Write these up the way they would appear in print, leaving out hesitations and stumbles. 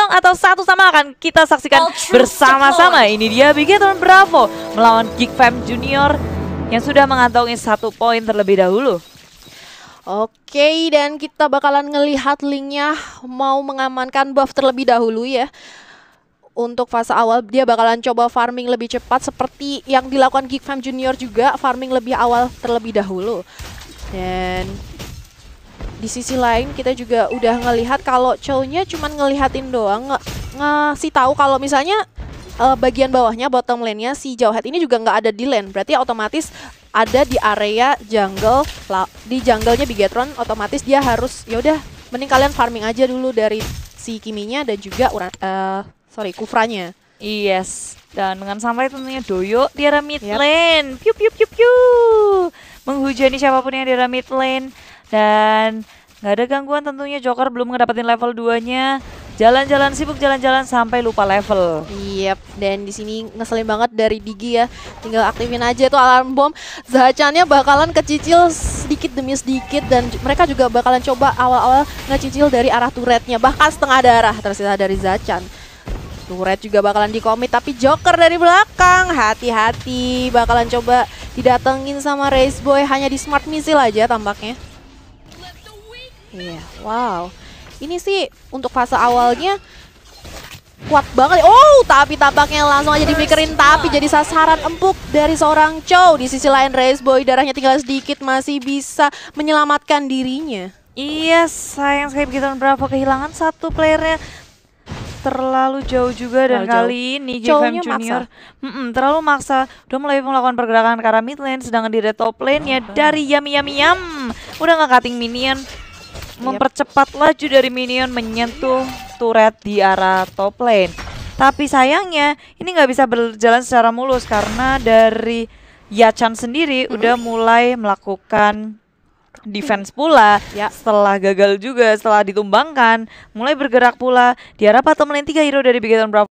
kosong atau satu sama akan kita saksikan bersama-sama. Ini dia Bigetron Bravo melawan Geek Fam Junior yang sudah mengantongi 1 poin terlebih dahulu. Oke, dan kita bakalan ngelihat linknya mau mengamankan buff terlebih dahulu ya. Untuk fase awal dia bakalan coba farming lebih cepat seperti yang dilakukan Geek Fam Junior juga, farming lebih awal terlebih dahulu. Dan di sisi lain kita juga udah ngelihat kalau Chow-nya cuman ngelihatin doang, ngasih tahu kalau misalnya bagian bawahnya bottom lane-nya si Jawhead ini juga nggak ada di lane, berarti otomatis ada di area jungle, di jungle-nya Bigetron, otomatis dia harus yaudah mending kalian farming aja dulu dari si Kiminya dan juga Kufranya. Yes, dan dengan sampai tentunya Doyo di area mid lane, piu piu piu piu, menghujani siapapun yang di area mid lane dan nggak ada gangguan tentunya. Joker belum ngedapetin level 2-nya. Jalan-jalan sibuk jalan-jalan sampai lupa level. Yep, dan di sini ngeselin banget dari Digi ya. Tinggal aktifin aja tuh alarm bom. Zachannya bakalan kecicil sedikit demi sedikit dan mereka juga bakalan coba awal-awal ngecicil dari arah turretnya. Bahkan setengah darah tersisa dari Zachan. Turret juga bakalan dikomit tapi Joker dari belakang. Hati-hati, bakalan coba didatengin sama Race Boy, hanya di smart missile aja tampaknya. Iya, wow. Ini sih untuk fase awalnya kuat banget. Oh, tapi tampaknya langsung aja dipikerin tapi jadi sasaran empuk dari seorang Chow. Di sisi lain Race Boy darahnya tinggal sedikit masih bisa menyelamatkan dirinya. Iya, sayang sekali Bigetron Bravo kehilangan 1 playernya. Terlalu jauh juga dan kali ini Geek Fam Junior terlalu maksa. Udah mulai melakukan pergerakan ke arah mid lane, sedangkan di top lane-nya dari Yami udah nge-cutting minion. Mempercepat laju dari minion menyentuh turret di arah top lane. Tapi sayangnya ini nggak bisa berjalan secara mulus karena dari Yachan sendiri udah mulai melakukan defense pula. Setelah gagal juga, setelah ditumbangkan, mulai bergerak pula di arah bottom lane. 3 hero dari Bigetron Bravo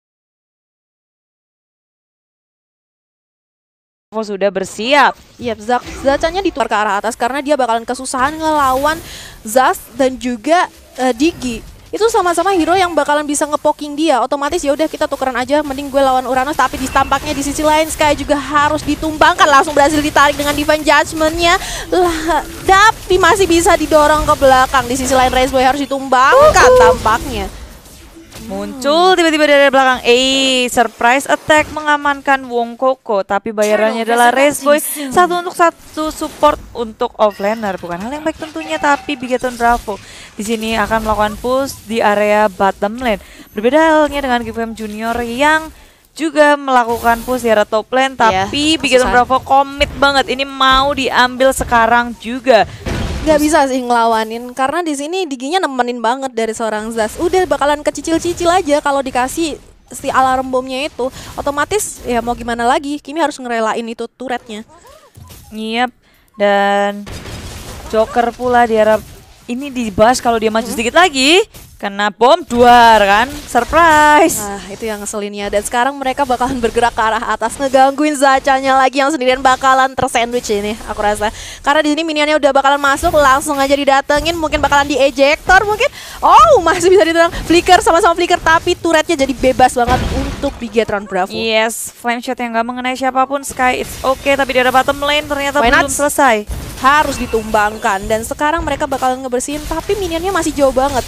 sudah bersiap. Yap, Zachannya dituar ke arah atas karena dia bakalan kesusahan ngelawan Zaz dan juga Digi. Itu sama-sama hero yang bakalan bisa ngepoking dia. Otomatis ya udah kita tukeran aja, mending gue lawan Uranus. Tapi di tampaknya di sisi lain Sky juga harus ditumbangkan. Langsung berhasil ditarik dengan Divine Judgment-nya. Tapi masih bisa didorong ke belakang. Di sisi lain Race Boy harus ditumbangkan tampaknya. Muncul tiba-tiba dari belakang, surprise attack mengamankan Wong Koko, tapi bayarannya adalah Race Boy 1 untuk 1 support untuk offlaner. Bukan hal yang baik tentunya, tapi Bigetron Bravo di sini akan melakukan push di area bottom lane. Berbeda halnya dengan Geek Fam Junior yang juga melakukan push di area top lane, tapi Bigetron Bravo komit banget, ini mau diambil sekarang juga. Gak bisa sih ngelawanin karena di sini Diginya nemenin banget dari seorang Zaz. Udah bakalan kecicil-cicil aja kalau dikasih si alarm bomnya itu. Otomatis ya mau gimana lagi, Kimi harus ngerelain itu turretnya. Yep, dan Joker pula di arah ini dibahas kalau dia maju sedikit lagi. Kena bom duar kan, surprise. Nah itu yang ngeselinnya. Dan sekarang mereka bakalan bergerak ke arah atas, ngegangguin Zachannya lagi yang sendirian bakalan tersandwich ini aku rasa. Karena di sini minionnya udah bakalan masuk, langsung aja didatengin, mungkin bakalan di ejector mungkin. Oh masih bisa ditendang, flicker sama-sama flicker, tapi turretnya jadi bebas banget untuk Bigetron Bravo. Yes, flame shot yang gak mengenai siapapun. Sky it's okay, tapi di arah bottom lane ternyata belum selesai. Harus ditumbangkan dan sekarang mereka bakalan ngebersihin, tapi minionnya masih jauh banget.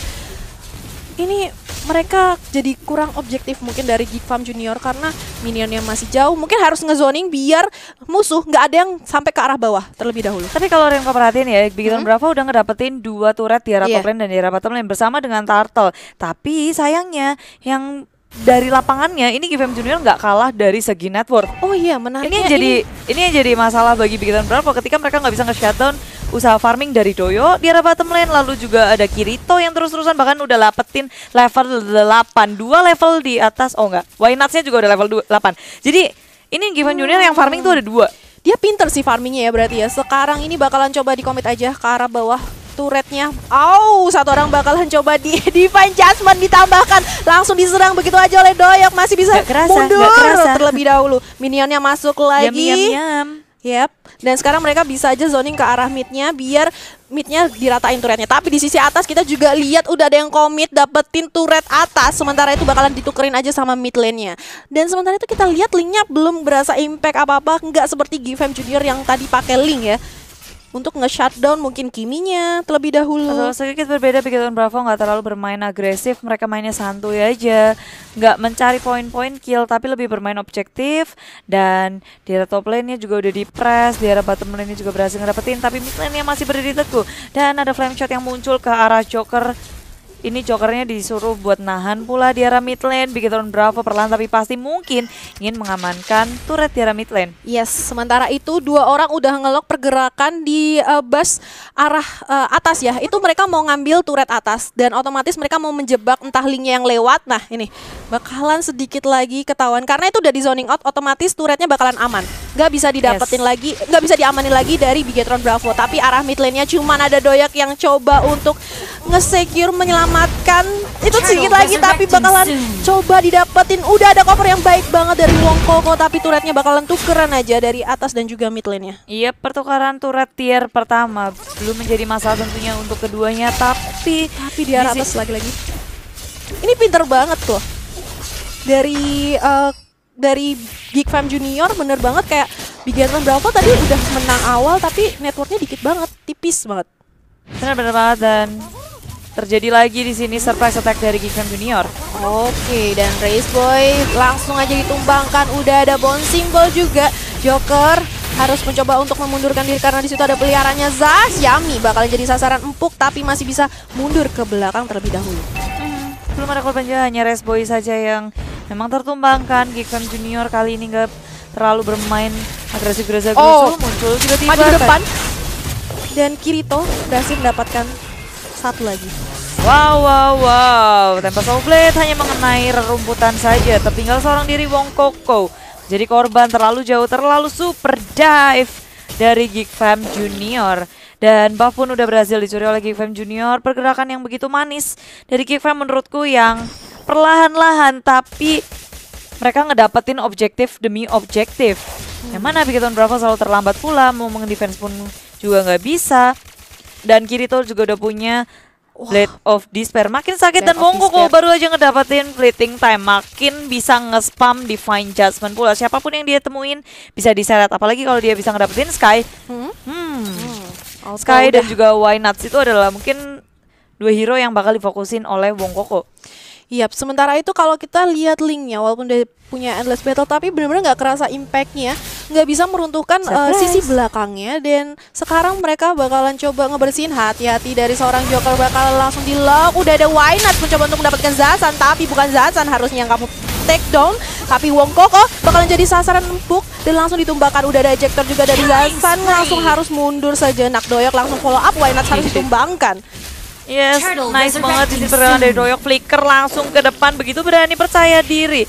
Ini mereka jadi kurang objektif mungkin dari Geek Fam Junior karena minionnya masih jauh. Mungkin harus ngezoning biar musuh nggak ada yang sampai ke arah bawah terlebih dahulu. Tapi kalau yang kau perhatiin ya, Bigetron Bravo udah ngedapetin 2 turret di arah top lane dan di arah bottom lane bersama dengan Turtle. Tapi sayangnya yang dari lapangannya ini Geek Fam Junior nggak kalah dari segi network. Oh iya, menarik. Ini yang jadi masalah bagi Bigetron Bravo ketika mereka nggak bisa nge-shutdown usaha farming dari Doyo di arah bottom lane. Lalu juga ada Kirito yang terus-terusan bahkan udah dapetin level 8, 2 level di atas. Oh enggak, Wynuts-nya juga udah level 8. Jadi ini Geek Fam Junior yang farming tuh ada 2. Dia pinter sih farmingnya ya berarti ya. Sekarang ini bakalan coba dikomit aja ke arah bawah turretnya. Satu orang bakalan coba di Divine Judgment ditambahkan. Langsung diserang begitu aja oleh Doyok. Masih bisa mundur terlebih dahulu. Minionnya masuk lagi. Yam. Yap, dan sekarang mereka bisa aja zoning ke arah midnya biar midnya diratain turretnya. Tapi di sisi atas kita juga lihat udah ada yang komit dapetin turret atas. Sementara itu bakalan ditukerin aja sama mid lane-nya. Dan sementara itu kita lihat Link-nya belum berasa impact apa-apa. Nggak seperti GFM Junior yang tadi pakai Link ya. Untuk nge-shutdown mungkin Kiminya terlebih dahulu. Sedikit berbeda, Bigetron Bravo nggak terlalu bermain agresif, mereka mainnya santuy aja, nggak mencari poin-poin kill, tapi lebih bermain objektif. Dan di arah top lane-nya juga udah di-press, di arah bottom lane-nya juga berhasil ngedapetin, tapi mid lane-nya masih berdiri teguh. Dan ada flame shot yang muncul ke arah Joker. Ini Jokernya disuruh buat nahan pula di arah mid lane. Bigetron Bravo perlahan tapi pasti mungkin ingin mengamankan turret di arah mid lane. Yes, sementara itu 2 orang udah ngelok pergerakan di bus arah atas ya. Itu mereka mau ngambil turret atas dan otomatis mereka mau menjebak entah Link-nya yang lewat. Nah ini bakalan sedikit lagi ketahuan karena itu udah di zoning out, otomatis turretnya bakalan aman. Nggak bisa didapetin lagi, nggak bisa diamanin lagi dari Bigetron Bravo. Tapi arah mid lane-nya cuman ada Doyak yang coba untuk nge-secure menyelamatkan itu sedikit lagi, tapi bakalan coba didapetin. Udah ada cover yang baik banget dari Wong Koko, tapi turretnya bakalan tukeran aja dari atas dan juga mid lane-nya. Iya, pertukaran turret tier pertama belum menjadi masalah tentunya untuk keduanya, tapi di arah atas lagi-lagi. Ini pinter banget tuh dari GFM Junior, bener banget kayak Bigetron Bravo tadi udah menang awal tapi networknya dikit banget, tipis banget. Bener banget, dan terjadi lagi di sini surprise attack dari GFM Junior. Oke, dan Race Boy langsung aja ditumbangkan. Udah ada bone symbol juga. Joker harus mencoba untuk memundurkan diri karena di situ ada peliharanya Zas. Yami bakal jadi sasaran empuk tapi masih bisa mundur ke belakang terlebih dahulu. Belum ada korban jiwa, hanya Race Boy saja yang memang tertumbangkan. GFM Junior kali ini nggak terlalu bermain agresif-agresif. Muncul tiba-tiba maju ke depan. Dan Kirito berhasil mendapatkan satu lagi. Wow. Tempest of Blade hanya mengenai rerumputan saja. Tertinggal seorang diri Wong Koko. Jadi korban terlalu jauh, terlalu super dive dari GFM Junior. Dan buff pun udah berhasil dicuri oleh GFM Junior. Pergerakan yang begitu manis dari GFM menurutku yang perlahan-lahan, tapi mereka ngedapetin objektif demi objektif. Yang mana Bigetron Bravo selalu terlambat pula, mau meng-defense pun juga nggak bisa. Dan Kirito juga udah punya Blade of Despair, makin sakit. Dan Wong Koko baru aja ngedapetin fleeting time, makin bisa nge-spam Divine Judgment pula. Siapapun yang dia temuin bisa diseret, apalagi kalau dia bisa ngedapetin Sky. Sky dan juga Why Nuts itu adalah mungkin 2 hero yang bakal difokusin oleh Wong Koko. Yap, sementara itu kalau kita lihat Link-nya, walaupun dia punya Endless Battle, tapi benar-benar nggak kerasa impact-nya, nggak bisa meruntuhkan sisi belakangnya. Dan sekarang mereka bakalan coba ngebersihin. Hati-hati dari seorang Joker, bakal langsung di-lock. Udah ada Why Not mencoba untuk mendapatkan Zazan, tapi bukan Zazan harusnya yang kamu take down, tapi Wong Koko bakalan jadi sasaran empuk dan langsung ditumbangkan. Udah ada ejector juga dari Zazan, langsung harus mundur sejenak. Doyak langsung follow up, Why Not harus ditumbangkan. Yes, nice banget di pergerakan dari Doyok. Flicker langsung ke depan, begitu berani, percaya diri.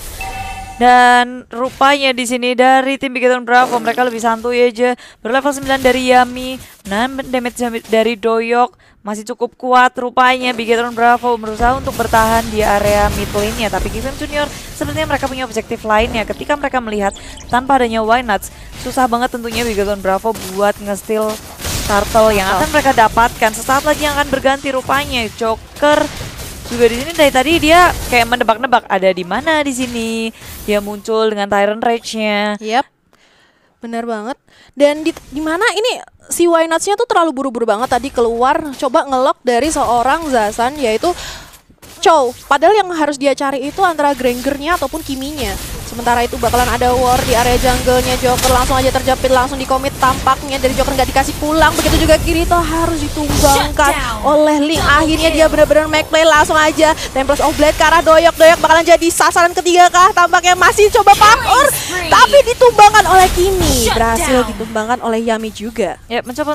Dan rupanya di sini dari tim Bigetron Bravo mereka lebih santuy aja. Berlevel 9 dari Yami, damage dari Doyok masih cukup kuat. Rupanya Bigetron Bravo berusaha untuk bertahan di area mid lane-nya, tapi GFM Junior sepertinya mereka punya objektif lainnya. Ketika mereka melihat tanpa adanya Why Nuts, susah banget tentunya Bigetron Bravo buat nge-steal turtle yang akan mereka dapatkan. Sesaat lagi yang akan berganti rupanya. Joker juga di sini dari tadi dia kayak mendebak-nebak ada di mana di sini. Dia muncul dengan Tyrant Rage-nya. Yap. Benar banget. Dan di mana ini si Why Nuts-nya tuh terlalu buru-buru banget tadi keluar coba ngelock dari seorang Zazan, yaitu Chow. Padahal yang harus dia cari itu antara Granger-nya ataupun Kiminya. Sementara itu bakalan ada war di area jungle-nya. Joker langsung aja terjepit, langsung dikomit tampaknya dari Joker, nggak dikasih pulang. Begitu juga Kirito harus ditumbangkan oleh Link. Akhirnya dia benar-benar make play, langsung aja Tempest of Blade ke arah Doyok. Doyok bakalan jadi sasaran ketiga kah? Tampaknya masih coba parkour, tapi ditumbangkan oleh Kimi. Berhasil ditumbangkan oleh Yami juga. Ya, mencoba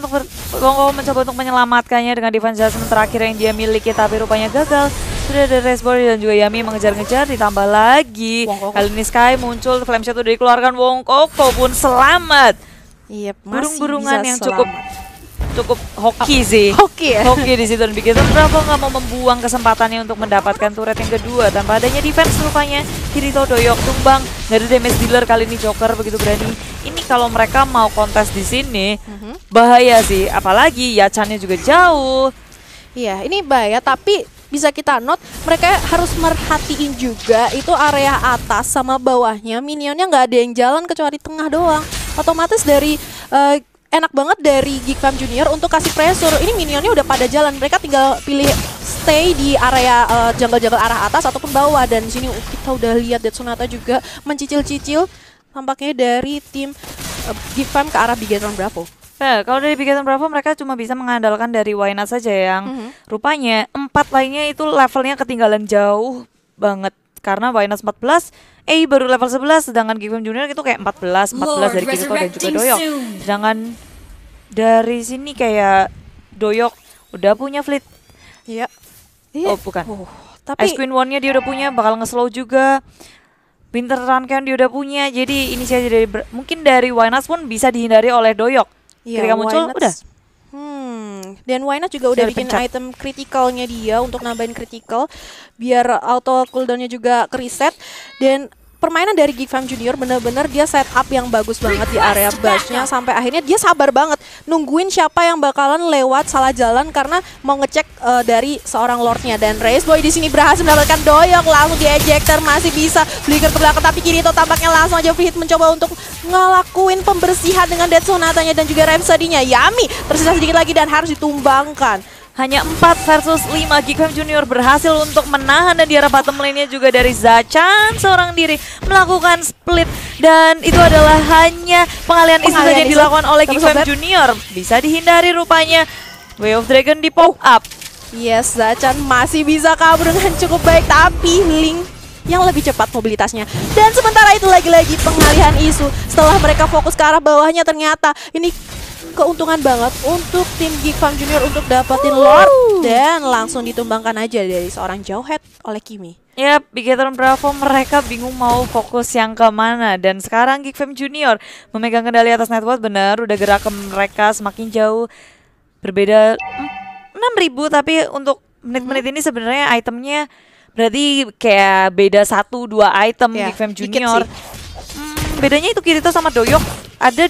untuk menyelamatkannya dengan defense judgment terakhir yang dia miliki, tapi rupanya gagal. Sudah ada Race Boy dan juga Yami mengejar-ngejar, ditambah lagi kali ini Sky muncul, flame shot udah dikeluarkan, Wong Koko pun selamat. Iya, burung-burungan yang cukup cukup hoki sih. Hoki ya? Hoki di situ. Dan Big Eternal Bravo nggak mau membuang kesempatannya untuk mendapatkan turret yang kedua. Tanpa adanya defense rupanya Kirito Doyok tumbang. Nggak ada damage dealer kali ini, Joker begitu berani. Ini kalau mereka mau kontes di sini bahaya sih. Apalagi Yachannya juga jauh. Iya, ini bahaya, tapi bisa kita note mereka harus merhatiin juga itu area atas sama bawahnya minionnya nggak ada yang jalan kecuali tengah doang. Otomatis dari enak banget dari Geek Fam Junior untuk kasih pressure. Ini minionnya udah pada jalan, mereka tinggal pilih stay di area jungle-jungle arah atas ataupun bawah. Dan di sini kita udah lihat Dead Sonata juga mencicil-cicil tampaknya dari tim Geek Fam ke arah Big Eternal Bravo. Nah, kalau dari Big Eternal Bravo mereka cuma bisa mengandalkan dari Wynat saja yang rupanya 4 lainnya itu levelnya ketinggalan jauh banget. Karena Wynat 14, baru level 11, sedangkan Geek Fam Junior itu kayak 14 dari Kirito dan juga Doyok. Sedangkan dari sini kayak Doyok udah punya fleet. Iya. Oh bukan. Tapi Ice Queen One-nya dia udah punya, bakal nge-slow juga. Winter Run Count dia udah punya, jadi inisiasi dari mungkin dari Wynat pun bisa dihindari oleh Doyok. Ketika muncul udah. Dan Wynat juga udah bikin item kritikalnya dia untuk nambahin critical biar auto cooldownnya juga ke reset. Dan permainan dari Geek Fam Junior bener-bener dia setup yang bagus banget di area bush-nya sampai akhirnya dia sabar banget nungguin siapa yang bakalan lewat salah jalan karena mau ngecek dari seorang lordnya. Dan Race Boy di sini berhasil mendapatkan Doyok, langsung di ejector, masih bisa flicker ke belakang, tapi Kirito tampaknya langsung aja free hit mencoba untuk ngelakuin pembersihan dengan Dead Sonatanya dan juga Rhapsody-nya. Yami tersisa sedikit lagi dan harus ditumbangkan. Hanya 4 versus 5, Geek Fam Junior berhasil untuk menahan, dan di arah bottom lane-nya juga dari Zachan seorang diri melakukan split, dan itu adalah hanya pengalihan isu saja yang dilakukan oleh Geek Fam Junior. Bisa dihindari rupanya. Way of Dragon di pop up. Yes, Zachan masih bisa kabur dengan cukup baik, tapi Link yang lebih cepat mobilitasnya. Dan sementara itu lagi-lagi pengalihan isu setelah mereka fokus ke arah bawahnya, ternyata ini keuntungan banget untuk tim Geek Fam Junior untuk dapetin Lord dan langsung ditumbangkan aja dari seorang Jawhead oleh Kimi. Ya, Big Eternal Bravo mereka bingung mau fokus yang kemana, dan sekarang Geek Fam Junior memegang kendali atas network. Benar, udah gerak ke mereka semakin jauh. Berbeda 6.000, tapi untuk menit-menit ini sebenarnya itemnya berarti kayak beda 1-2 item Geek Fam Junior. Bedanya itu Kirito sama Doyok. Ada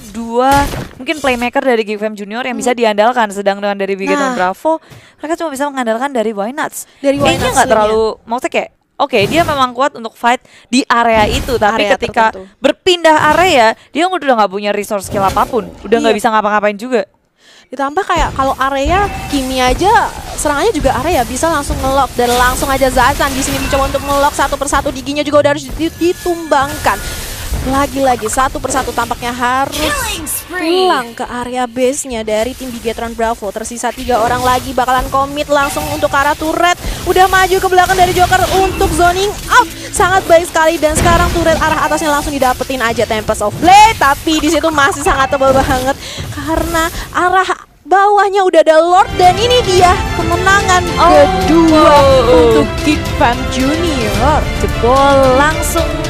2 mungkin playmaker dari Geek Fam Junior yang bisa diandalkan, sedangkan dari Big Eternal Bravo mereka cuma bisa mengandalkan dari Wynats. Kayaknya nggak terlalu, maksudnya kayak oke, dia memang kuat untuk fight di area itu, tapi area ketika berpindah area dia udah nggak punya resource skill apapun, udah nggak bisa ngapa-ngapain juga. Ditambah kayak kalau area Kimi aja serangannya juga area bisa langsung nge-lock, dan langsung aja Zachan di sini mencoba untuk nge-lock satu persatu. Diginya juga udah harus ditumbangkan. Lagi-lagi satu persatu tampaknya harus pulang ke area base-nya dari tim Big Eternal Bravo. Tersisa 3 orang lagi bakalan komit langsung untuk arah turret. Udah maju ke belakang dari Joker untuk zoning out. Sangat baik sekali, dan sekarang turret arah atasnya langsung didapetin aja Tempest of Blade. Tapi di situ masih sangat tebal banget karena arah bawahnya udah ada Lord, dan ini dia kemenangan kedua untuk Geek Fam Junior. Jebol langsung